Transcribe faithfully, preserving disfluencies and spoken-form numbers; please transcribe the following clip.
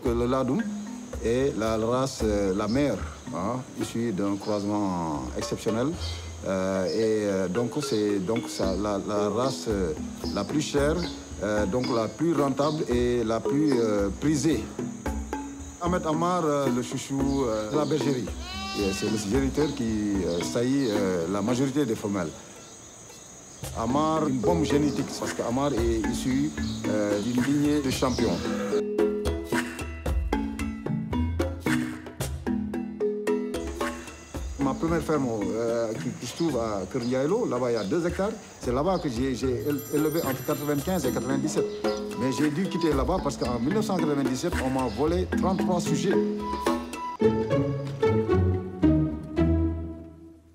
que le Ladoum est la race, euh, la mère, hein, issue d'un croisement exceptionnel. Euh, et euh, donc c'est donc ça, la, la race euh, la plus chère, euh, donc la plus rentable et la plus euh, prisée. Ahmed Amar, euh, le chouchou euh, de la bergerie. C'est le géniteur qui euh, saillit euh, la majorité des femelles. Amar, une bombe génétique, parce qu'Amar est issu euh, d'une lignée de champions. Ma première ferme euh, qui, qui se trouve à Kernyaïlo, là-bas il y a deux hectares, c'est là-bas que j'ai élevé entre quatre-vingt-quinze et quatre-vingt-dix-sept. Mais j'ai dû quitter là-bas parce qu'en mille neuf cent quatre-vingt-dix-sept, on m'a volé trente-trois sujets.